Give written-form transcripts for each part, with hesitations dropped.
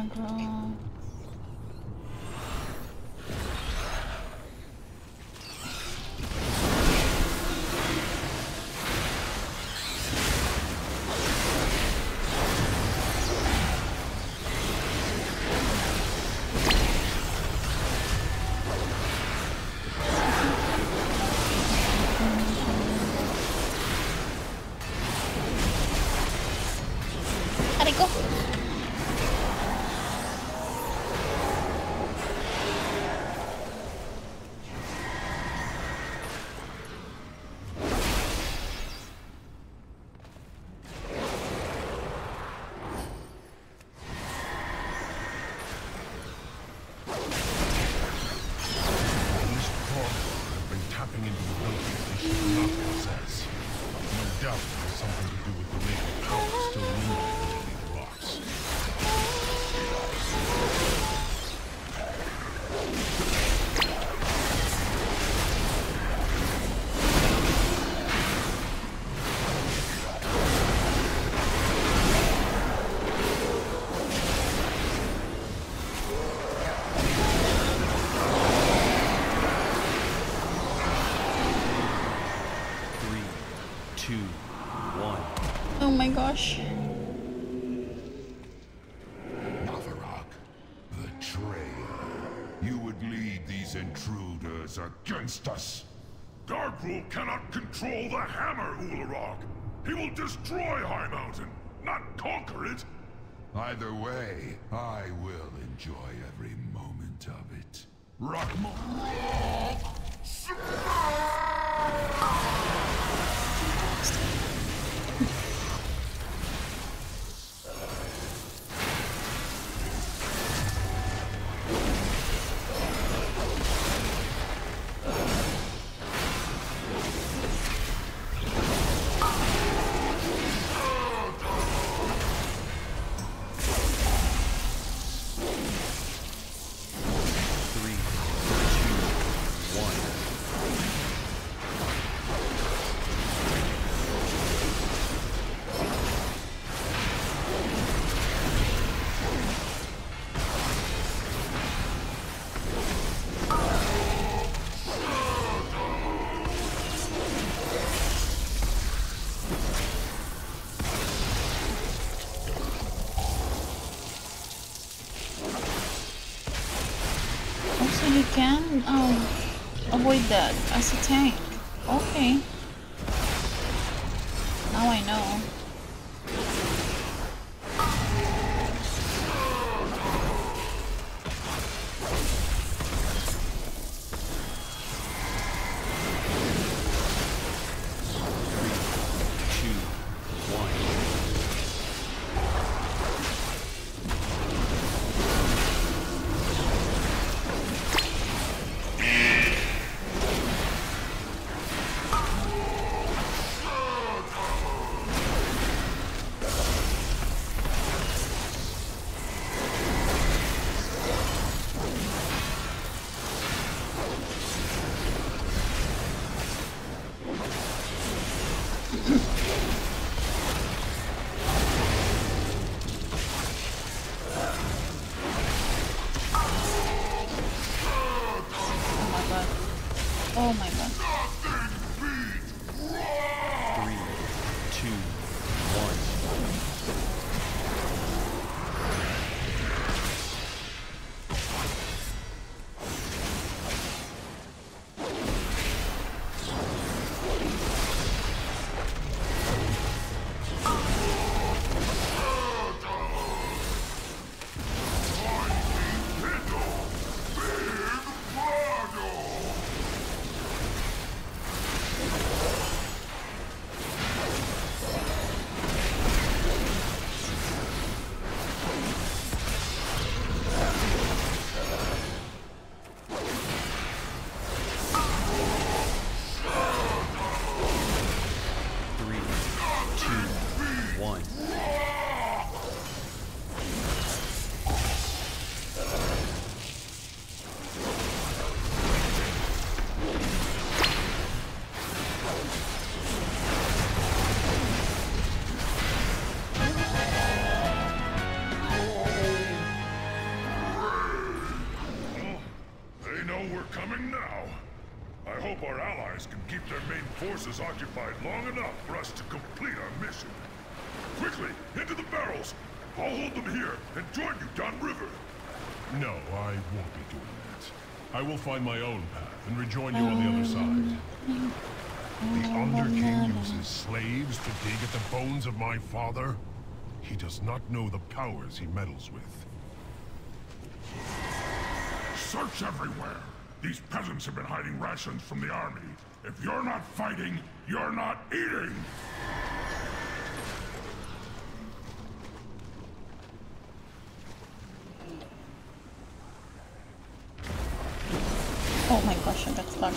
aggro. Aray ko! Oh my gosh. Natharak, betrayer. You would lead these intruders against us. Darkroot cannot control the hammer, Ularog. He will destroy High Mountain, not conquer it. Either way, I will enjoy every moment of it. Rockmore! So you can avoid that as a tank. Okay. Now I know. hope our allies can keep their main forces occupied long enough for us to complete our mission. Quickly, into the barrels! I'll hold them here and join you downriver. No, I won't be doing that. I will find my own path and rejoin you on the other side. The Underking uses slaves to dig at the bones of my father? He does not know the powers he meddles with. Search everywhere! These peasants have been hiding rations from the army. If you're not fighting, you're not eating! Oh my gosh, I got stuck.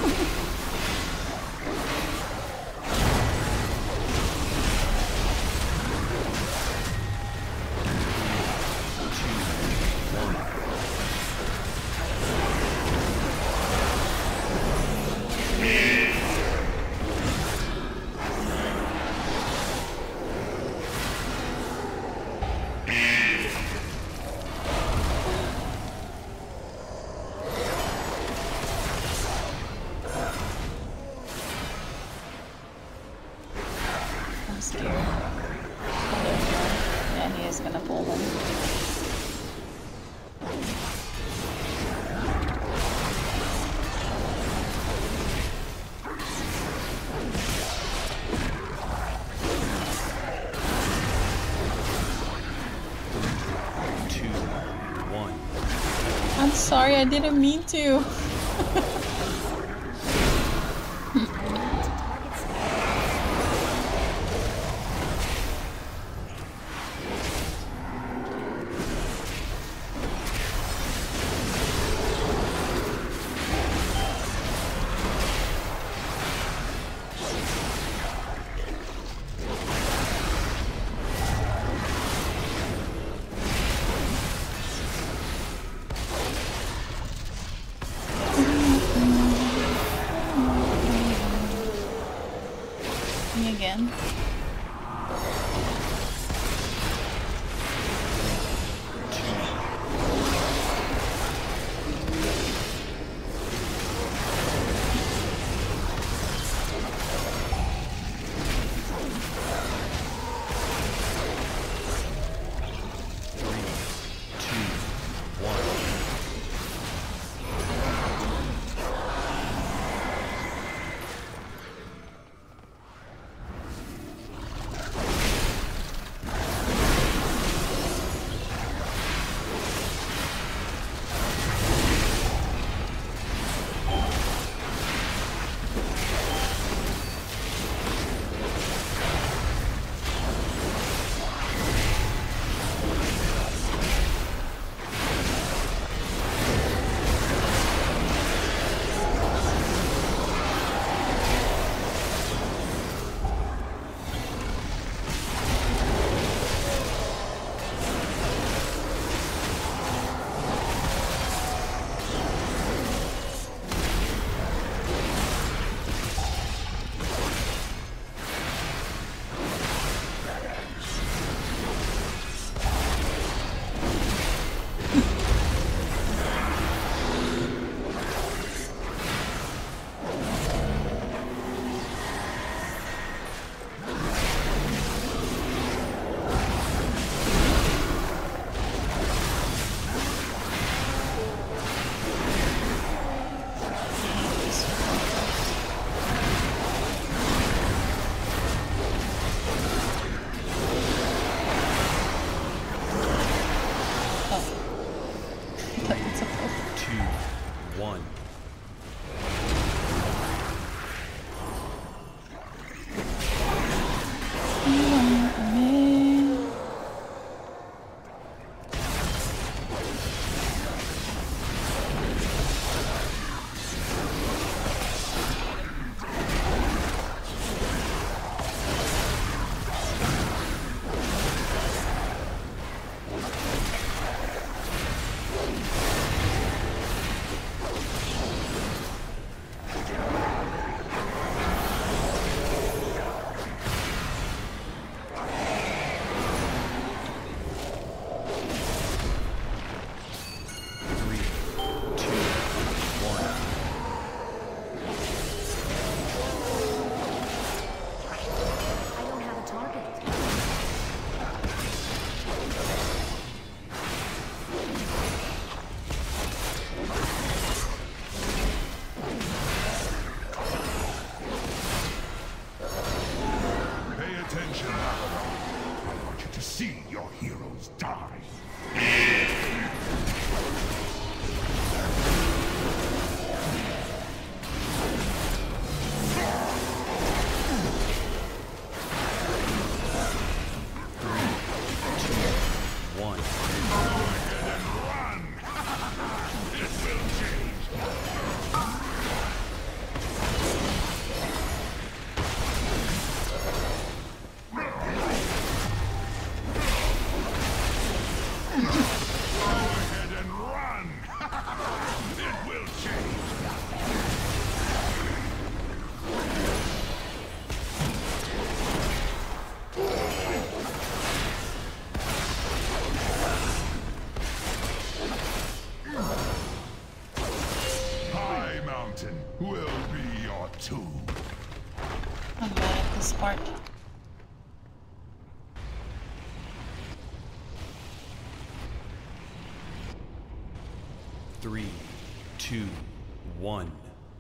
I'm scared. Oh, there we go. Yeah, he is gonna pull him. I'm sorry, I didn't mean to. Me again. tomb. I'm bad at this part. Three, two, one.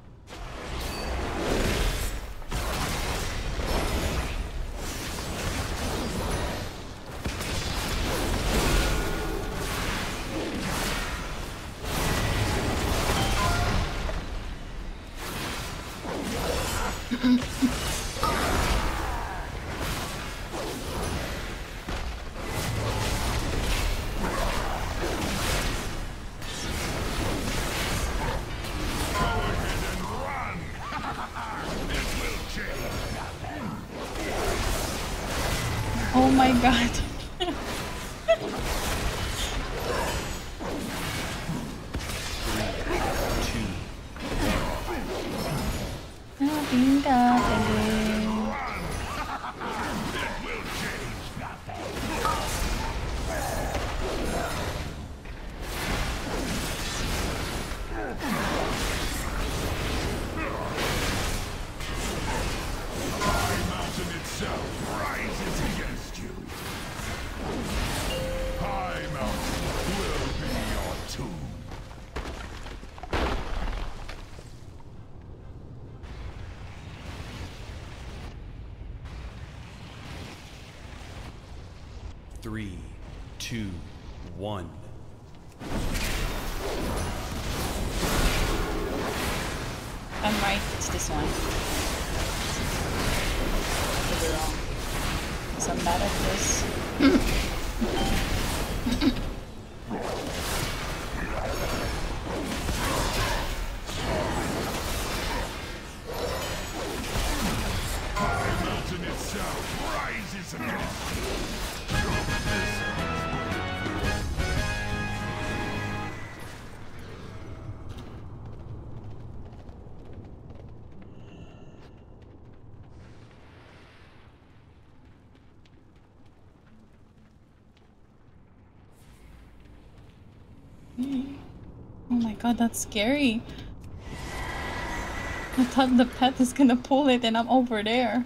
Oh my god. Three, two, one. I'm right, it's this one. Could be wrong. 'Cause I'm bad at this. The mountain itself rises against you. Oh my god, that's scary. I thought the pet is gonna pull it and I'm over there.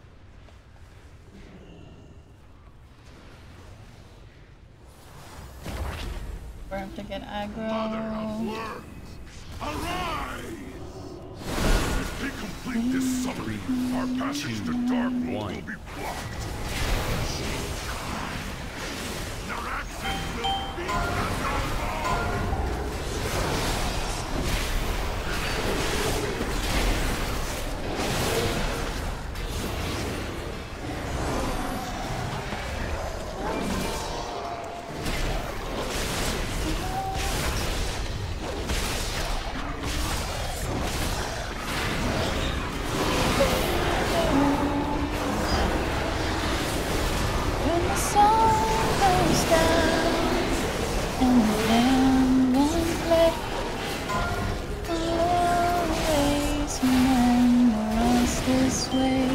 We have to get Mother of aggro. worms, arise! If we complete this summary, our passage to Darkmold will be blocked. Naraxis will be the When the sun goes down and the land won't play, I'll always remember us this way.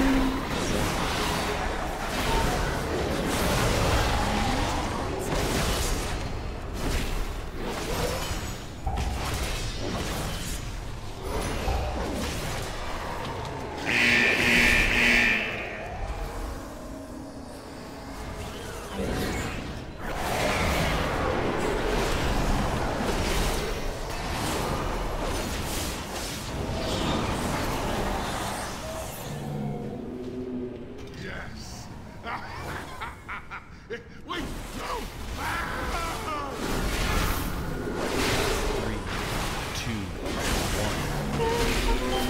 yes! Wait, no! Ah! Three, two, one.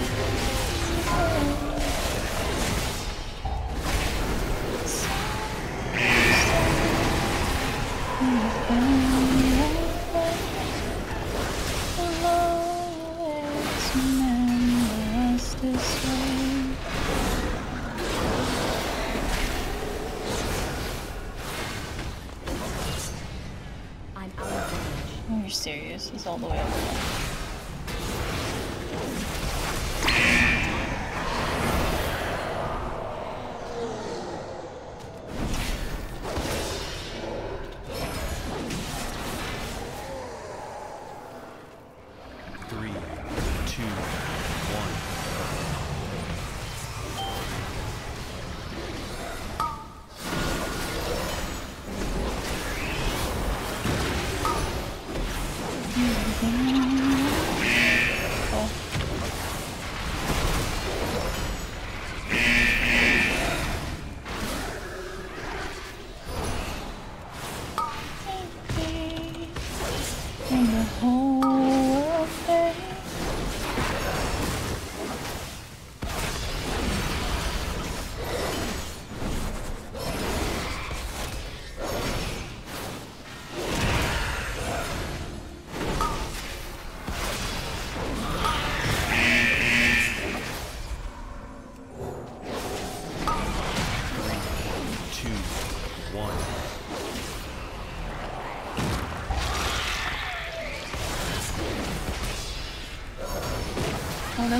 I'll always remember us this way. I'm out of range. Oh, you're serious? He's all the way up there. Three, two, one.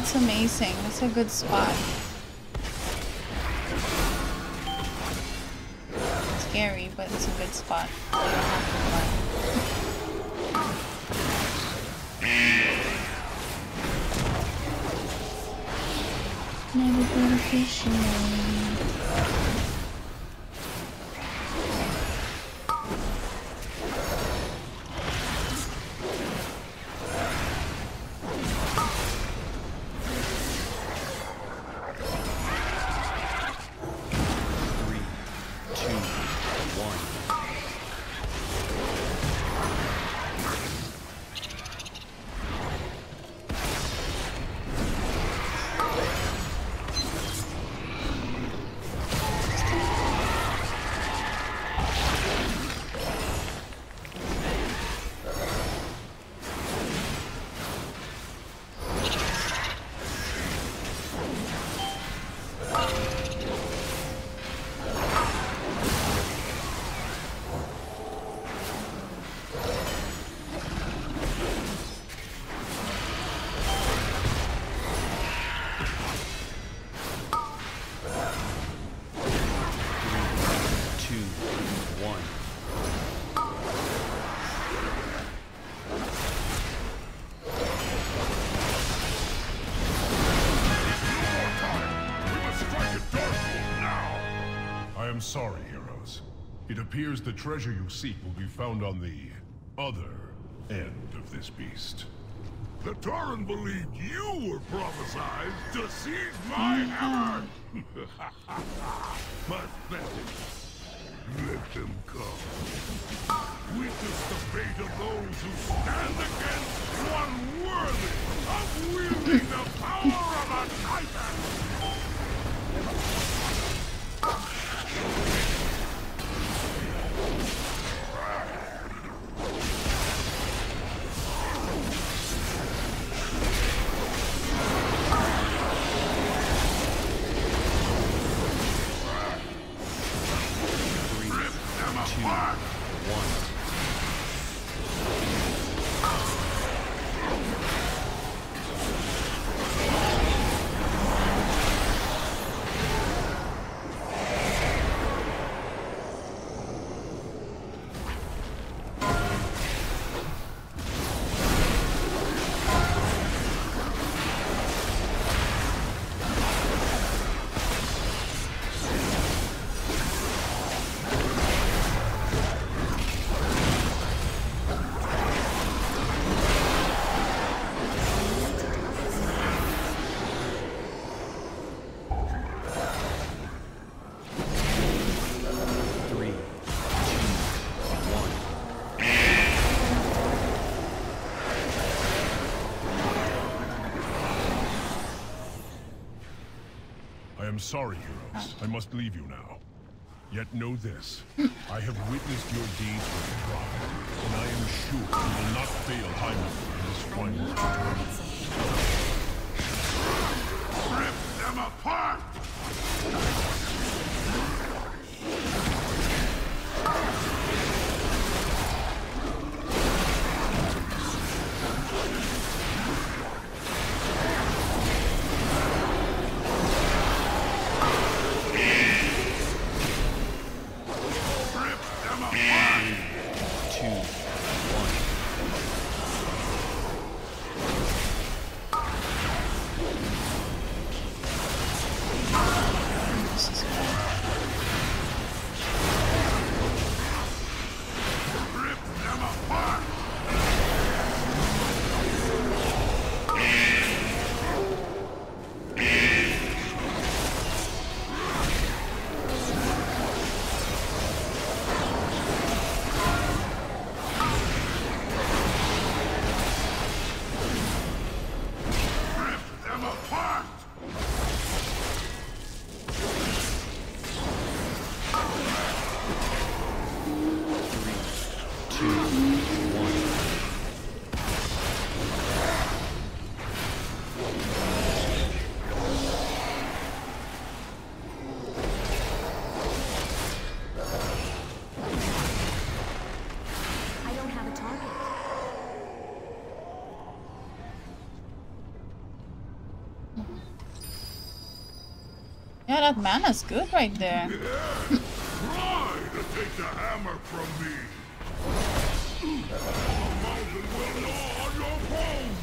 That's amazing. That's a good spot. Scary, but it's a good spot. You don't have to run. Never go to fishing. I'm sorry, heroes. It appears the treasure you seek will be found on the other end of this beast. The Tauren believed you were prophesied to seize my hammer! Pathetic. Let them come. Witness the fate of those who stand against one worthy of wielding the power of a Titan! I am sorry, heroes. I must leave you now. Yet know this. I have witnessed your deeds with pride, and I am sure you will not fail Heimdall in this final tournament. Rip them apart! Yeah, that mana's good right there. Try to take the hammer from me. The mountain will gnaw on your bones.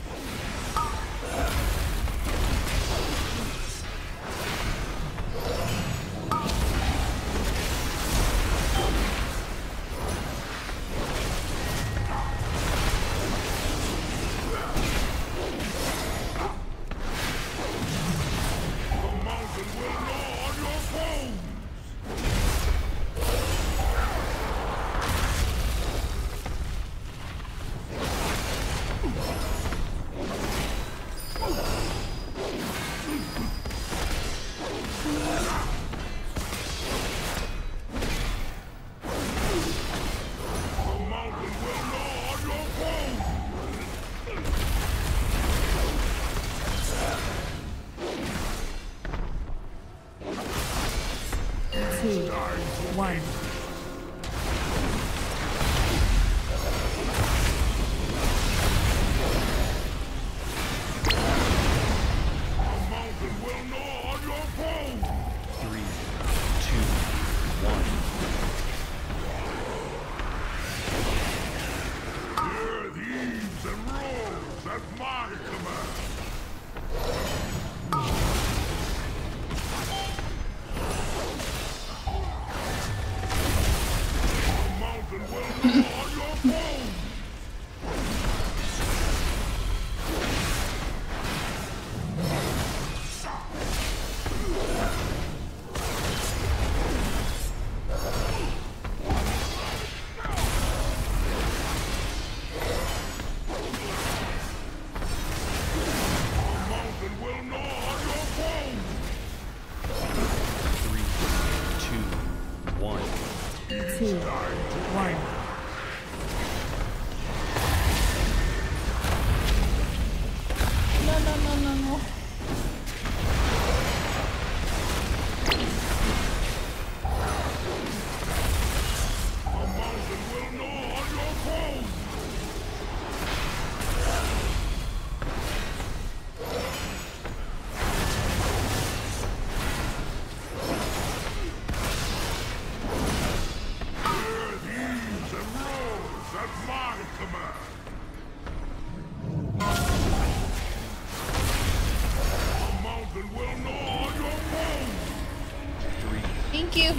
Thank you. 2,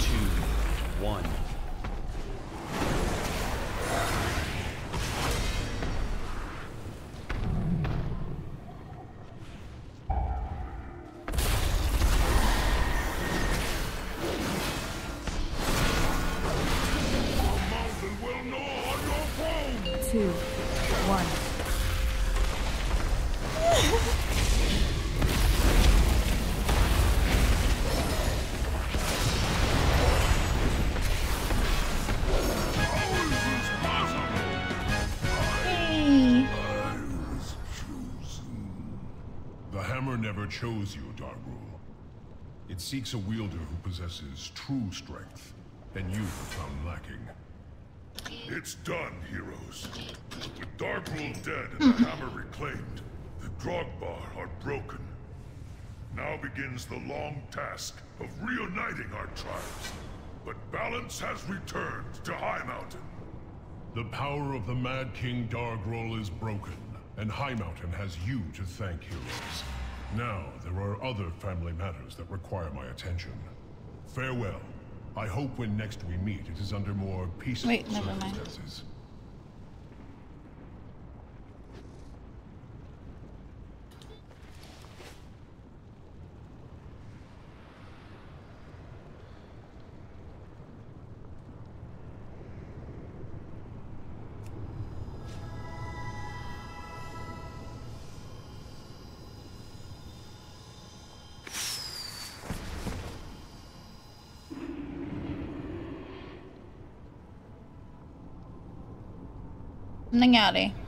1. Chose you, Dargrul. It seeks a wielder who possesses true strength, and you have found lacking. It's done, heroes. With Dargrul dead and the hammer reclaimed, the Grogbar are broken. Now begins the long task of reuniting our tribes. But balance has returned to Highmountain. The power of the Mad King Dargrul is broken, and Highmountain has you to thank, heroes. Now, there are other family matters that require my attention. Farewell. I hope when next we meet, it is under more peaceful circumstances. Nangyari?